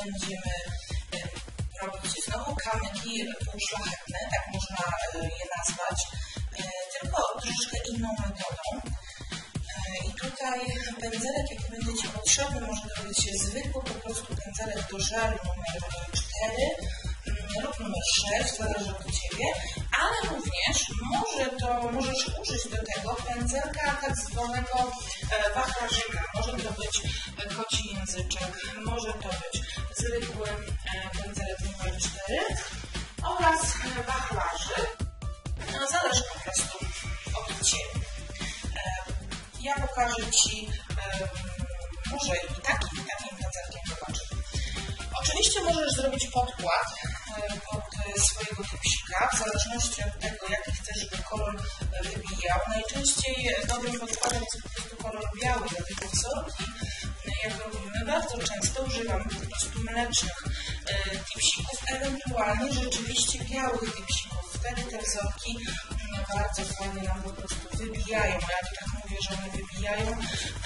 będziemy robić znowu kamyki półszlachetne, tak można je nazwać, tylko troszeczkę inną metodą. I tutaj pędzelek, jaki będzie Ci potrzebny, może to być zwykły po prostu pędzelek do żaru numer 4 lub numer 6, zależy od Ciebie, ale również możesz użyć do tego pędzelka tak zwanego wachlarzyka. Może to być koci języczek, może to być zwykły pędzelek numer 4 oraz wachlarzy. No, zależy po prostu od Ciebie. Ja pokażę Ci, może i takim pędzelkiem zobaczymy. Oczywiście możesz zrobić podkład pod swojego typsika, w zależności od tego, jaki chcesz, żeby kolor wybijał. Najczęściej dobrym podkładem jest po prostu kolor biały, dlatego wzorki, jak robimy, bardzo często używamy po prostu mlecznych tipsików, ewentualnie rzeczywiście białych tipsików. Wtedy te wzorki bardzo fajnie nam po prostu wybijają. Ja to tak mówię, że one wybijają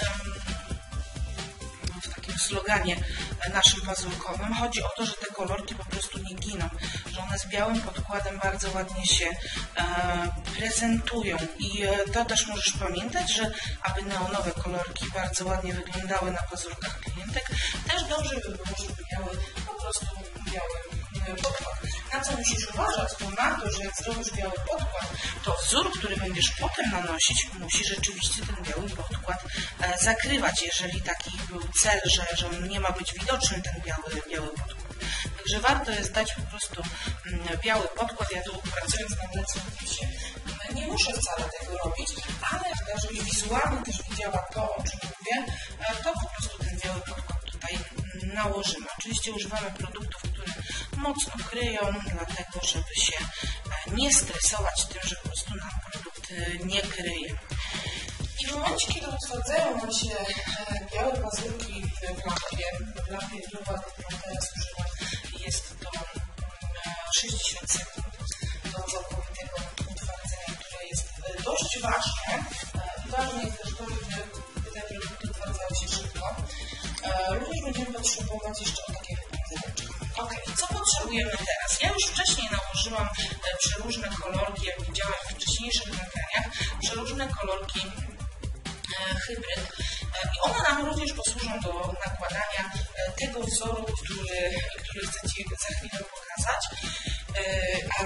w takim sloganie naszym pazurkowym. Chodzi o to, że te kolorki po prostu nie giną, że one z białym podkładem bardzo ładnie się prezentują i to też możesz pamiętać, że aby neonowe kolorki bardzo ładnie wyglądały na pazurkach klientek, też dobrze by było, żeby miały po prostu biały podkład. Na co musisz uważać, to na to, że jak zrobisz biały podkład, to wzór, który będziesz potem nanosić, musi rzeczywiście ten biały podkład zakrywać, jeżeli taki był cel, że on nie ma być widoczny, ten biały podkład. Także warto jest dać po prostu biały podkład. Ja tu pracując na mlecznym tipsie nie muszę wcale tego robić, ale żebyś wizualnie też widziała to, o czym mówię, to po prostu ten biały podkład tutaj nałożymy. Oczywiście używamy produktów, które mocno kryją, dlatego żeby się nie stresować tym, że po prostu nam produkt nie kryje. I w momencie, kiedy utwardzają nam się białe pazurki w lampie Luwa, którą teraz używam, jest to 60 sekund do całkowitego utwardzenia, które jest dość ważne. Ważne jest też to, żeby te produkty utwardzały się szybko. Również będziemy potrzebować jeszcze takiego pędzeleczka. Ok, co potrzebujemy teraz? Ja już wcześniej nałożyłam przeróżne kolorki, jak widziałaś w wcześniejszych nagraniach, przeróżne kolorki hybryd i one nam również posłużą do nakładania tego wzoru, który chcę Ci za chwilę pokazać, a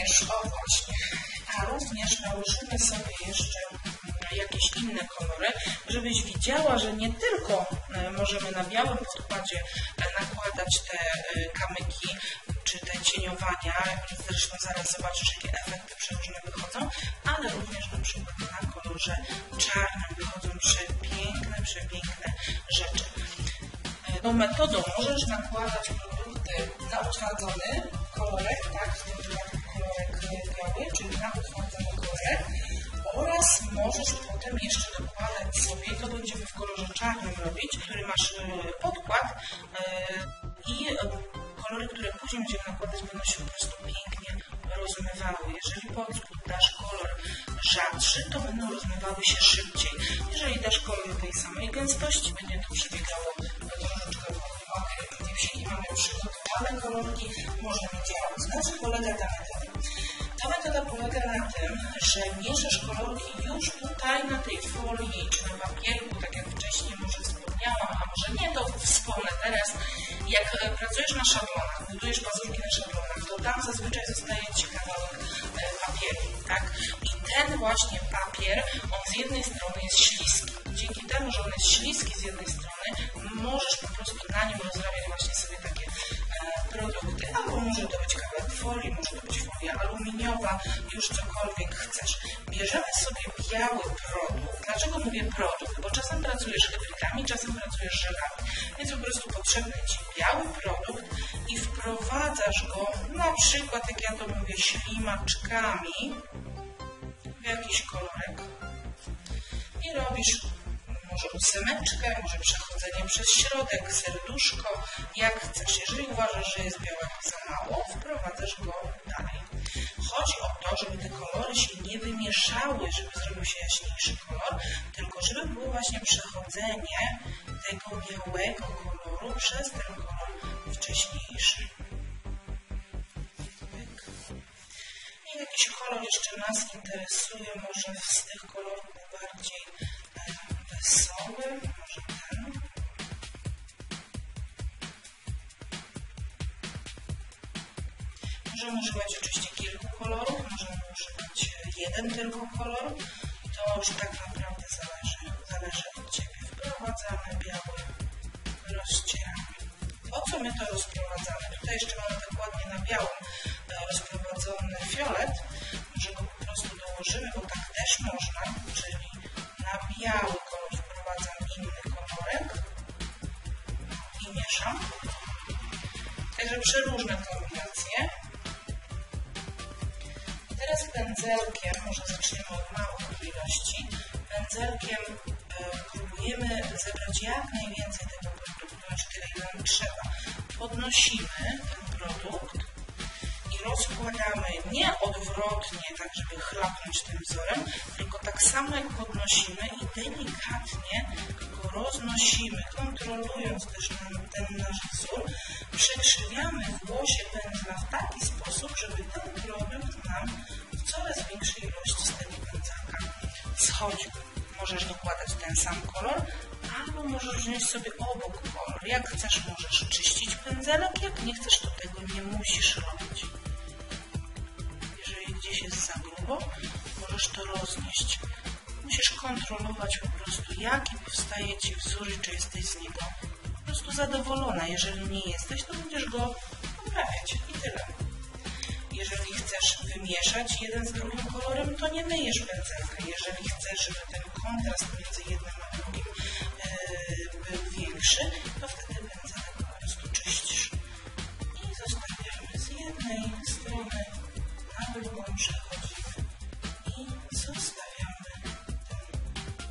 również nałożymy sobie jeszcze jakieś inne kolory, żebyś widziała, że nie tylko możemy na białym podkładzie nakładać te kamyki czy te cieniowania, zresztą zaraz zobaczysz, jakie efekty przeróżne wychodzą, ale również na przykład na kolorze czarnym wychodzą przepiękne rzeczy. Tą metodą możesz nakładać produkty na utwardzony kolorek, tak, w tym przypadku kolorek biały, czyli na utwardzony kolorek, oraz możesz potem jeszcze dokładać sobie, to będziemy w kolorze czarnym robić, który masz podkład i kolory, które później będziemy nakładać, będą się po prostu pięknie rozmywały. Jeżeli pod spód dasz kolor rzadszy, to będą rozmywały się szybciej. Jeżeli dasz kolor tej samej gęstości, będzie to przebiegało troszeczkę wolniej. Ok, jeśli mamy przygotowane kolorki, możemy działać. Na czym polega ta metoda? Ta metoda polega na tym, że mieszasz kolorki już tutaj na tej folii czy na papierku, tak jak wcześniej może wspomniałam, a może nie, to wspomnę teraz. Jak pracujesz na szablonach, budujesz pazurki na szablonach, to tam zazwyczaj zostaje Ci kawałek papieru, tak? I ten właśnie papier, on z jednej strony jest śliski. Dzięki temu, że on jest śliski z jednej strony, możesz po prostu na nim rozrabiać właśnie sobie takie produkty, albo może to być kawałek folii, może to być folia aluminiowa, już cokolwiek chcesz. Bierzemy sobie biały produkt. Dlaczego mówię produkt? Bo czasem pracujesz hybrydami, czasem pracujesz żelami. Więc po prostu potrzebny Ci biały produkt i wprowadzasz go, na przykład, jak ja to mówię, ślimaczkami w jakiś kolorek i robisz może ósemeczkę, może przechodzenie przez środek, serduszko, jak chcesz. Jeżeli uważasz, że jest białego za mało, wprowadzasz go dalej. Chodzi o to, żeby te kolory się nie wymieszały, żeby zrobił się jaśniejszy kolor, tylko żeby było właśnie przechodzenie tego białego koloru przez ten kolor wcześniejszy. I jakiś kolor jeszcze nas interesuje, może z tych kolorów bardziej wesoły, może ten. Możemy używać oczywiście kilku kolorów, możemy używać jeden tylko kolor. To już tak naprawdę zależy od Ciebie. Wprowadzamy biały, rozcieramy. Po co my to rozprowadzamy? Tutaj jeszcze mamy dokładnie na białym rozprowadzony fiolet. Może go po prostu dołożymy, bo tak też można, czyli na biały kolor wprowadzam inny kolorek i mieszam. Także przeróżne kombinacje. Teraz pędzelkiem, może zaczniemy od małych ilości, pędzelkiem próbujemy zebrać jak najwięcej tego produktu, znaczy tyle, ile nam trzeba. Podnosimy ten produkt i rozkładamy nie odwrotnie, tak żeby chlapnąć tym wzorem, tylko tak samo jak podnosimy i delikatnie go roznosimy, kontrolując też ten nasz wzór. Przekrzywiamy w łosie pędzla w taki sposób, żeby ten produkt nam w coraz większej ilości z tego pędzelka schodził. Możesz dokładać ten sam kolor, albo możesz wziąć sobie obok kolor. Jak chcesz, możesz czyścić pędzelek, jak nie chcesz, to tego nie musisz robić. Jeżeli gdzieś jest za grubo, możesz to roznieść. Musisz kontrolować po prostu, jaki powstaje Ci wzór i czy jesteś z niego po prostu zadowolona. Jeżeli nie jesteś, to będziesz go poprawiać i tyle. Jeżeli chcesz wymieszać jeden z drugim kolorem, to nie myjesz pędzelka. Jeżeli chcesz, żeby ten kontrast między jednym a drugim był większy, to wtedy pędzelek po prostu czyścisz. I zostawiamy z jednej strony, na drugą przechodzimy i zostawiamy ten produkt.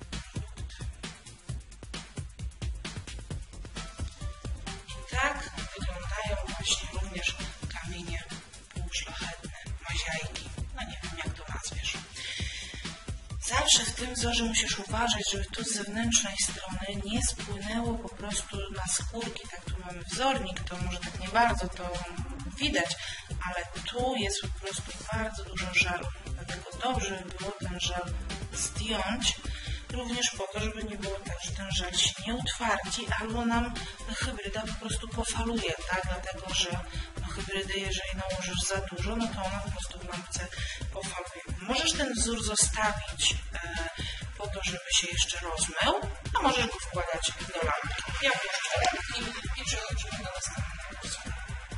I tak wyglądają właśnie również kamienie półszlachetne, maziajki, no nie wiem jak to nazwiesz. Zawsze w tym wzorze musisz uważać, żeby tu z zewnętrznej strony nie spłynęło po prostu na skórki. Tak, tu mamy wzornik, to może tak nie bardzo to widać, ale tu jest po prostu bardzo dużo żalu. Dlatego dobrze by było ten żel zdjąć, również po to, żeby nie było tak, że ten żel się nie utwardzi, albo nam hybryda po prostu pofaluje, tak? Dlatego, że hybrydy, jeżeli nałożysz za dużo, no to ona po prostu w lampce pofaluje. Możesz ten wzór zostawić po to, żeby się jeszcze rozmył, a możesz go wkładać do lampki. Ja włączę lampki i przechodzimy do następnego wzoru.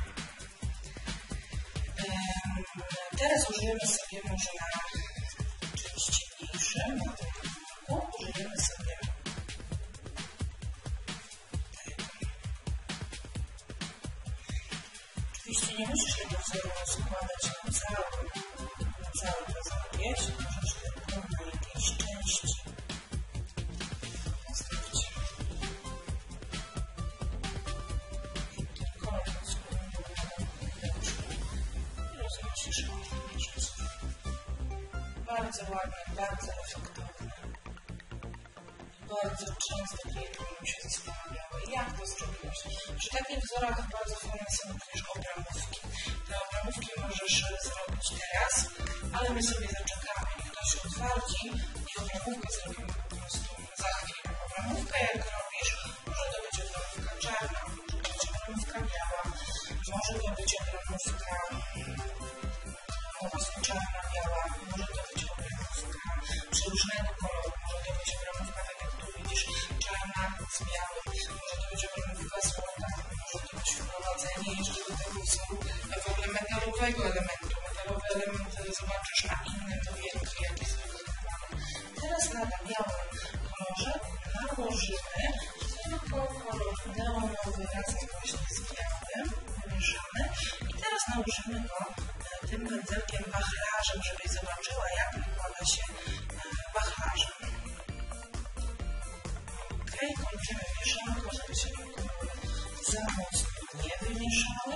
Teraz użyjemy sobie może na czymś ciemniejszym, na tym kółku, użyjemy sobie tego. Oczywiście nie musisz tego wzoru rozkładać na cały paznokcie, możesz tylko na jakiejś części paznokcia. Ten kolor i roznosisz go. Bardzo ładne, bardzo efektowne. Bardzo często klientki mi się zastanawiały, jak to zrobiłaś. Przy takich wzorach bardzo fajne są również obramówki. Te obramówki możesz zrobić teraz, ale my sobie zaczekamy, niech to się otwardzi i obramówkę zrobimy po prostu za chwilę. Obramówkę jak robisz, może to być obramówka czarna, może to być obramówka biała, może to być obramówka czarna, biała, może to być obramówka przeróżnego koloru, może to być obramówka, tak jak tu widzisz, czarna z białym, może to być obramówka złota, może to być wprowadzenie jeszcze do tego wzoru w ogóle metalowego elementu. Metalowy element zobaczysz na innym dowielku, jak jest wyglądany. Teraz na białym kolorze nałożymy tylko kolor neonowy razem właśnie z białym, wymieszamy i teraz nałożymy go tym pędzelkiem wachlarzem, żebyś zobaczyła, jak nakłada się wachlarzem. kończymy mieszanką, żeby się kolory za mocno nie wymieszały.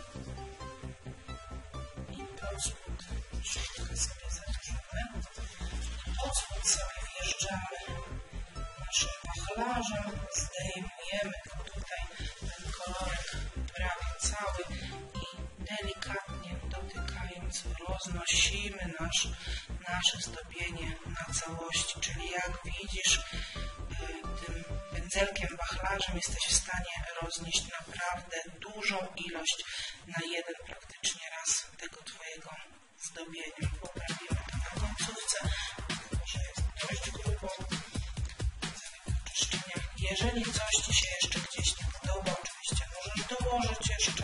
I pod spód troszeczkę sobie zatrzymy. Pod spód sobie wjeżdżamy naszym wachlarzem, zdejmujemy tutaj ten kolorek prawie cały i delikatnie dotykając roznosimy nasze zdobienie na całości, czyli jak widzisz tym pędzelkiem, wachlarzem jesteś w stanie roznieść naprawdę dużą ilość na jeden praktycznie raz tego Twojego zdobienia. Poprawimy to na końcówce, dlatego że jest dość grubo. Jeżeli coś Ci się jeszcze gdzieś nie podoba, oczywiście możesz dołożyć jeszcze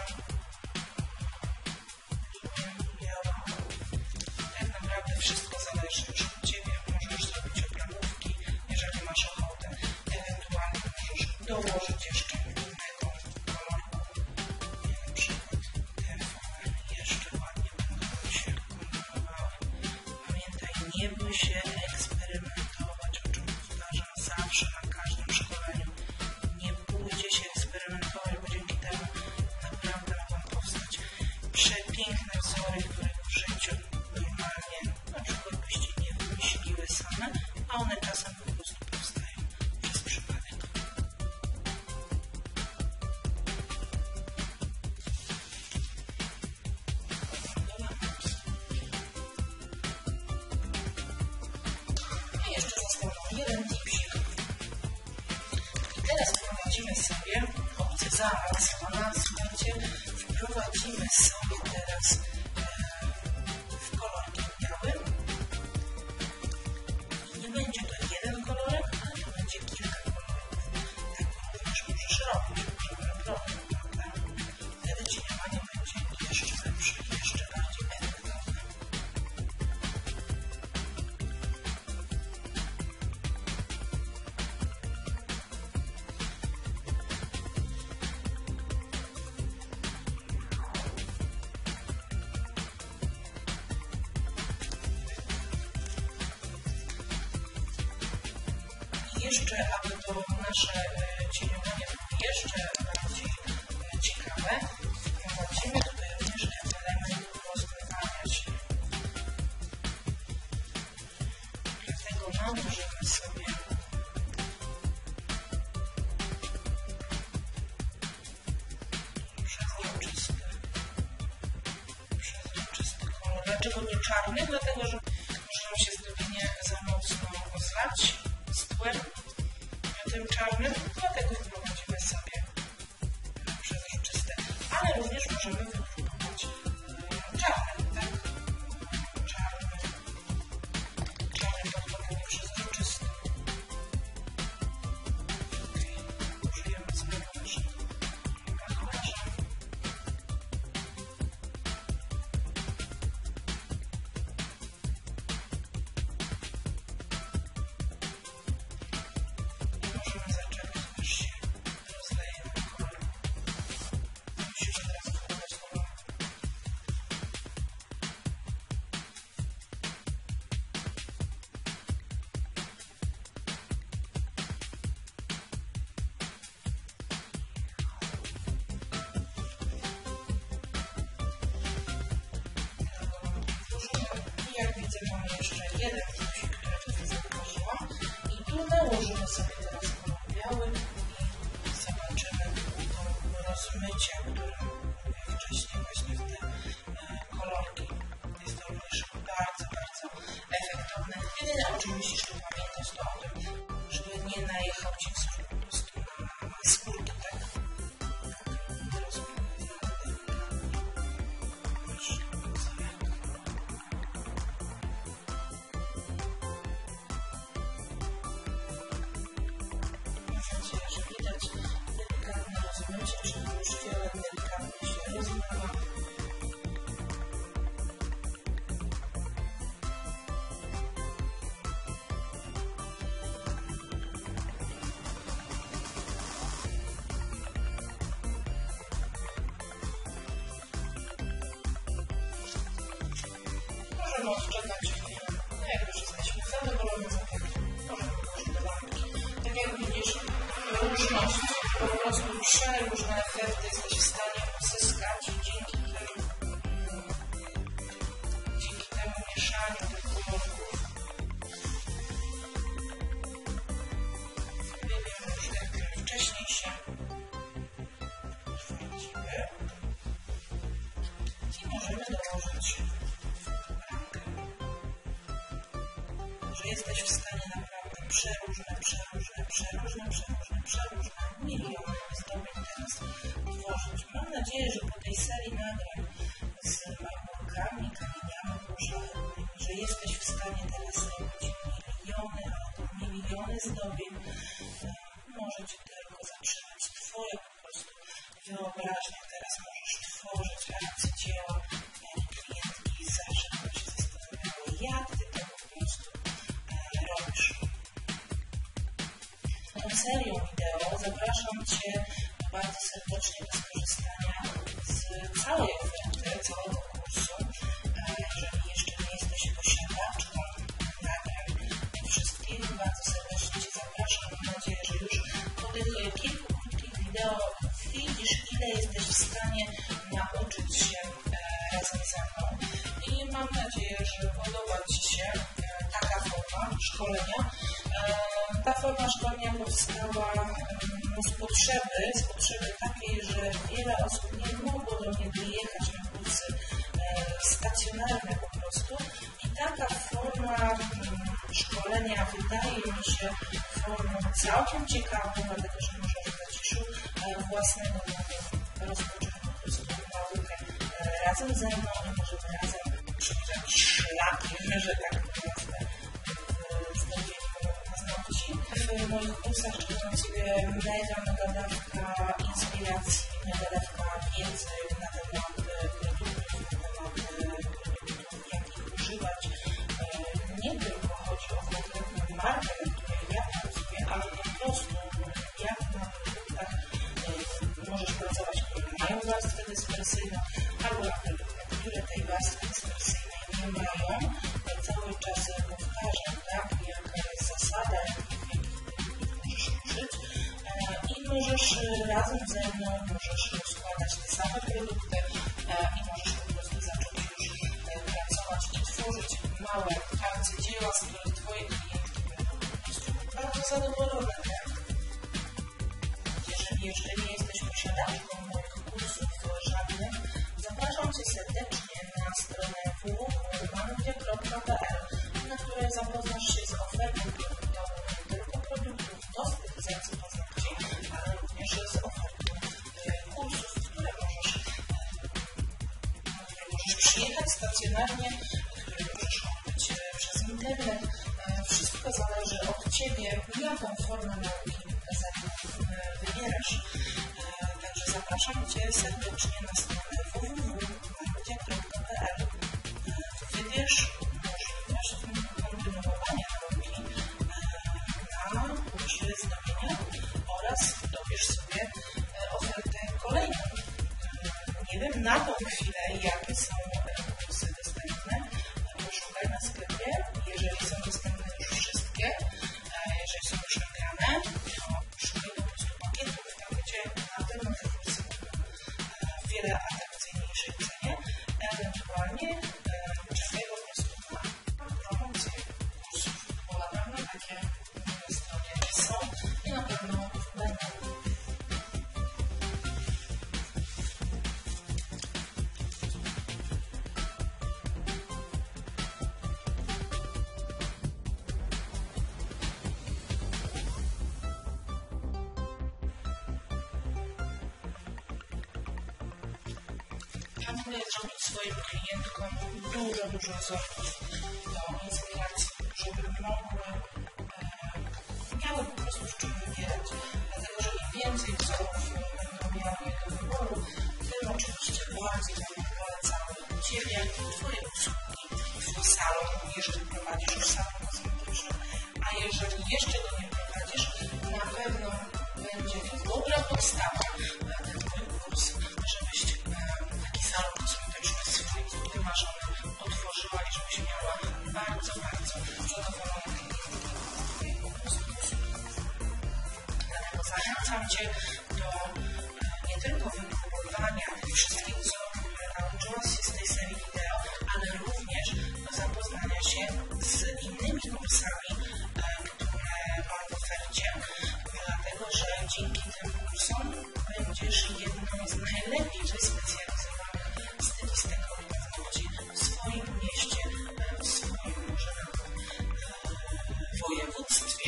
białą. Tak naprawdę wszystko zależy już od Ciebie. Możesz zrobić oprawówki, jeżeli masz ochotę. Ewentualnie możesz dołożyć jeszcze innego koloru. Na przykład te fale jeszcze ładnie będą się komponowały. Pamiętaj, nie bój się eksperymentować, o czym powtarzam zawsze na każdym szkoleniu. Nie bójcie się eksperymentować, bo dzięki temu naprawdę mogą powstać przepiękne wzory, których w życiu normalnie na przykład byście nie wymyśliły same, a one czasem po prostu powstają przez przypadek. I jeszcze został nam jeden tipsik. I teraz wprowadzimy sobie opcję zaawansowana. Słuchajcie, wprowadzimy sobie teraz w kolorki białym. I nie będzie to jeden kolorek, ale to będzie kilka kolorów. Tak również możesz robić, żaden problem, prawda? Wtedy cieniowanie będzie jeszcze lepsze, jeszcze bardziej efektowne. Jeszcze, aby to nasze cieniowanie było jeszcze bardziej ciekawe, wprowadzimy tutaj również element rozmywania się. Dlatego nałożymy sobie przezroczysty kolor. Dlaczego nie czarny? Dlatego, że może nam się zdobienie za mocno zlać z tłem tym czarnym, dlatego wprowadzimy sobie przezroczyste, ale również możemy wypróbować czarny, tak? Czarny podkładamy przezroczysty. Użyjemy sobie naszego wachlarza. Jak widzę, mamy jeszcze jeden plusik, który tutaj zauważyłam. I tu nałożymy sobie teraz kolor biały i zobaczymy to rozmycie, o którym mówiłem wcześniej właśnie w te kolorki. Jest to również bardzo, bardzo efektowne. Jedyne, o czym musisz tu pamiętać, to o tym, żeby nie najechał Ci wzór po prostu na skórki, tak? prostu przeróżne efekty jesteś w stanie uzyskać dzięki temu mieszaniu tych kolorków. Wybieram już jak wcześniej się wchodzimy i możemy dołożyć ramkę, że jesteś w stanie naprawdę przeróżne miliony zdobyć teraz tworzyć. Mam nadzieję, że po tej serii nagrań z marmurkami, kamieniami pożarnymi, że jesteś w stanie teraz robić miliony zdobień. Może Cię tylko zatrzymać Twoja po prostu wyobraźnia. Teraz możesz tworzyć arcydzieła, jak klientki zawsze będą się zastanawiały, jak Ty to po prostu robisz. Tą serią wideo zapraszam Cię bardzo serdecznie do skorzystania z całej oferty, całego kursu. Jeżeli jeszcze nie jesteś posiadaczką nagrań wszystkich, bardzo serdecznie Cię zapraszam. Mam nadzieję, że już po tych kilku krótkich wideo widzisz, ile jesteś w stanie nauczyć się razem ze mną. I mam nadzieję, że podoba Ci się taka forma szkolenia. Ta forma szkolenia powstała z potrzeby takiej, że wiele osób nie mogło do mnie wyjechać na kursy stacjonarne po prostu i taka forma szkolenia wydaje mi się formą całkiem ciekawą, dlatego że możesz w zaciszu własnego domu rozpocząć po prostu naukę razem ze mną i możemy razem przebyć jakieś szlaki, że tak nazwę, w moich kursach czeka na Ciebie mega dawka inspiracji, mega dawka wiedzy na temat produktów, jakich używać. Nie tylko chodzi o konkretną markę, na której ja pracuję, ale po prostu jak na produktach możesz pracować, które mają warstwę dyspersyjną, albo na produktach, które tej warstwy dyspersyjnej nie mają. Cały czas powtarzam, tak, jaka jest zasada, i możesz razem ze mną rozkładać te same produkty i możesz po prostu zacząć już pracować i tworzyć małe arcydzieła, z których Twoje klientki będą po prostu bardzo zadowolone. Tak? Jeżeli jeszcze nie jesteś posiadaczką moich kursów żadnych, zapraszam Cię serdecznie na stronę www.manutia.pl, na której zapoznasz się z ofertą produktową nie tylko produktów do stylizacji paznokci, ale również z ofertą kursów, które możesz przyjechać stacjonarnie, które możesz odbyć przez internet. Wszystko zależy od Ciebie, jaką formę nauki wybierasz. Także zapraszam Cię serdecznie na stronę www.manutia.pl. Wybierz możliwość kontynuowania nauki na kursie zdobienia oraz dobierz sobie ofertę kolejną. Nie wiem na tą chwilę, jakie są kursy dostępne. Poszukaj na sklepie. Jeżeli są dostępne już wszystkie, jeżeli są już nagrane, to szukaj po prostu pakietów, tam gdzie na pewno te kursy będą wiele atrakcyjniejszej cenie. Ewentualnie czekaj po prostu na promocję kursów, bo na pewno takie na stronie są i na pewno będą. Planuję zrobić swoim klientkom dużo wzorów do inspiracji, żeby miały po prostu w czym wybierać. Dlatego, że im więcej wzorów będą miały do wyboru, tym oczywiście bardziej będą polecały Ciebie, Twoje usługi, Twój salon, jeżeli prowadzisz już salon kosmetyczny, a jeżeli jeszcze go nie prowadzisz, na pewno będzie to dobra podstawa ten Twój kurs, żebyś taki salon kosmetyczny swój wymarzony otworzyła i żebyś miała bardzo zadowolone klientki Twojego usługi. Dlatego zachęcam Cię do będziesz jedną z najlepiej wyspecjalizowanych stylistykowych paznokci w swoim mieście, w swoim może województwie.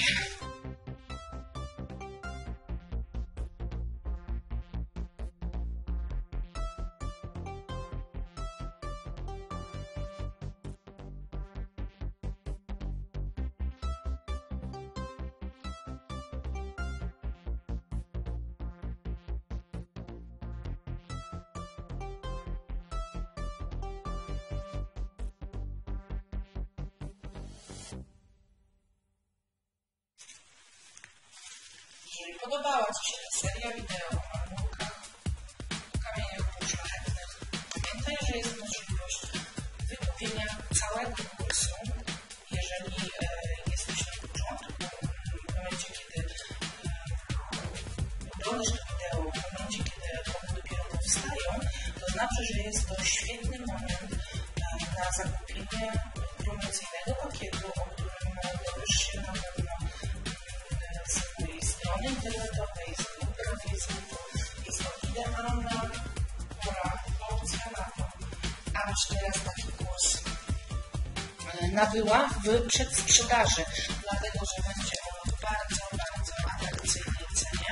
Jeżeli podobała Ci się ta seria wideo o marmurkach, o kamieniach półszlachetnych, pamiętaj, że jest możliwość wykupienia całego kursu, jeżeli jesteś na początku, w momencie, kiedy oglądasz to wideo, w momencie, kiedy one dopiero powstają, to znaczy, że jest to świetny moment na zakupienie promocyjnego pakietu, o którym dowiesz się na pewno z mojej strony internetowej, z grupy na Facebooku. Jest to idealna opcja na to, abyś teraz taki kurs nabyła w przedsprzedaży, dlatego że będzie on w bardzo, bardzo atrakcyjnej cenie.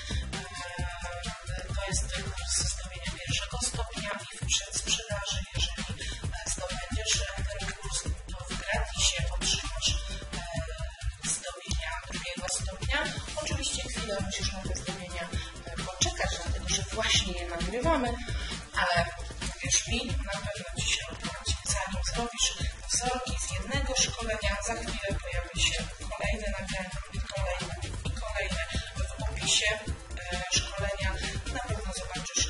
To jest kurs zdobienia pierwszego stopnia i w przedsprzedaży, jeżeli zdobędziesz ten kurs, to w gratisie otrzymasz zdobienia drugiego stopnia. Oczywiście chwilę musisz na te zdobienia poczekać, dlatego że właśnie je nagrywamy, ale wierz mi, na pewno Ci się opłaci. Zanim zrobisz wzorki z jednego szkolenia, za chwilę pojawi się kolejne nagrania i kolejne w opisie szkolenia. Na pewno zobaczysz,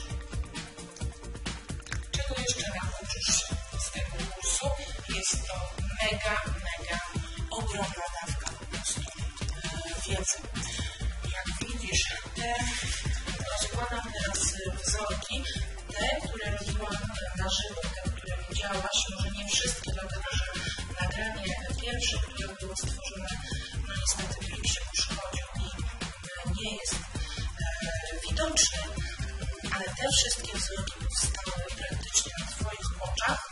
czego jeszcze nauczysz się z tego kursu. Jest to mega ogromna dawka po prostu wiedzy. Jak widzisz, rozkładam teraz wzorki, te, które robiłam na żywo, te, które widziałaś, może nie wszystkie, dlatego że nagranie pierwsze, które było stworzone, no niestety klip się uszkodził i nie jest widoczny, ale te wszystkie wzorki powstały praktycznie na Twoich oczach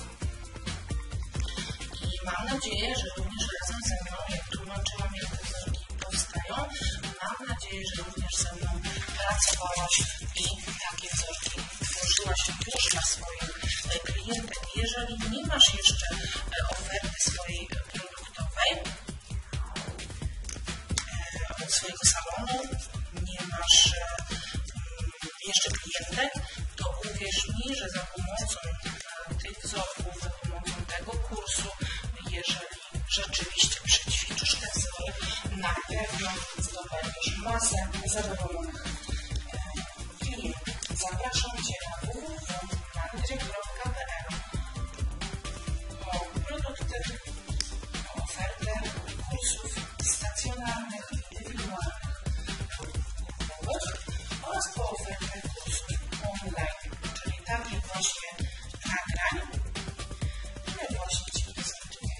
i mam nadzieję, że również razem ze mną, jak tłumaczyłam, jak te wzorki powstają, mam nadzieję, że również ze mną pracowałaś i takie wzorki tworzyłaś już dla swoich klientek. Jeżeli nie masz jeszcze oferty swojej produktowej od swojego salonu, nie masz jeszcze klientek, to uwierz mi, że za pomocą tych wzorków, za pomocą tego kursu, jeżeli rzeczywiście przećwiczysz te wzory, na pewno zdobędziesz masę zadowolonych klientów. Zapraszam Cię na www.mandry.pl o produkty, o ofertę kursów stacjonarnych, indywidualnych oraz po ofertę kursów online, czyli takich właśnie nagrań, które właśnie Ci prezentuję.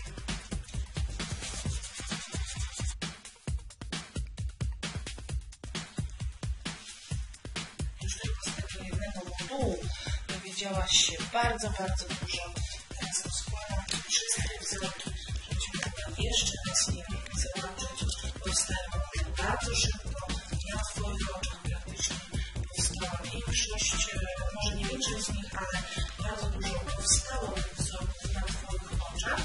Już tylko z tego jednego modułu dowiedziałaś się bardzo dużo. Teraz rozkładam wszystkie wzorki, żebyśmy mogli jeszcze raz je zobaczyć. Powstają one bardzo szybko, na Twoich oczach praktycznie powstała większość, może nie większość z nich, ale bardzo dużo powstało tych wzorków na Twoich oczach.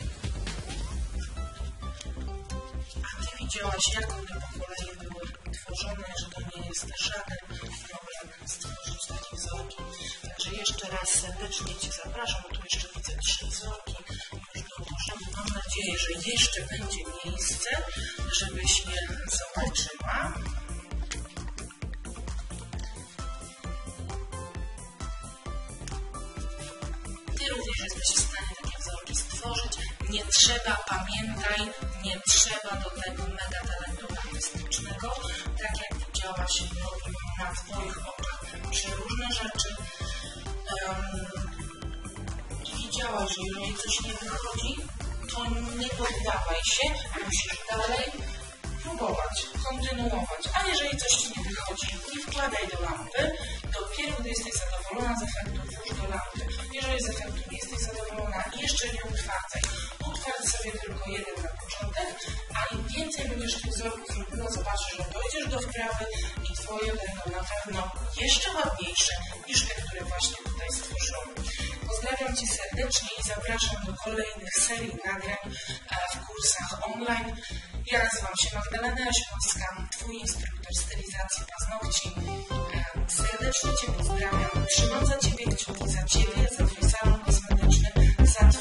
A Ty widziałaś, jak one po kolei były tworzone, że to nie jest żaden problem stworzyć takie wzorki. Także jeszcze raz serdecznie Cię zapraszam, tu jeszcze widzę 3 wzorki, już dołożę. Mam nadzieję, że jeszcze będzie miejsce, żebyś je zobaczyła. Ty również jesteś w stanie takie wzorki stworzyć. Nie trzeba, pamiętaj, nie trzeba do tego mega talentu artystycznego. Tak jak widziałaś, robią na Twoich oczach przeróżne rzeczy. I widziałaś, że jeżeli coś nie wychodzi, to nie poddawaj się, musisz dalej próbować, kontynuować. A jeżeli coś Ci nie wychodzi, nie wkładaj do lampy, i Twoje będą na pewno jeszcze ładniejsze niż te, które właśnie tutaj stworzyłam. Pozdrawiam Cię serdecznie i zapraszam do kolejnych serii nagrań w kursach online. Ja nazywam się Magdalena Jaśmowska, Twój instruktor stylizacji paznokci. Serdecznie Cię pozdrawiam. Trzymam za Ciebie kciuki, za Ciebie, za Twój salon kosmetyczny, za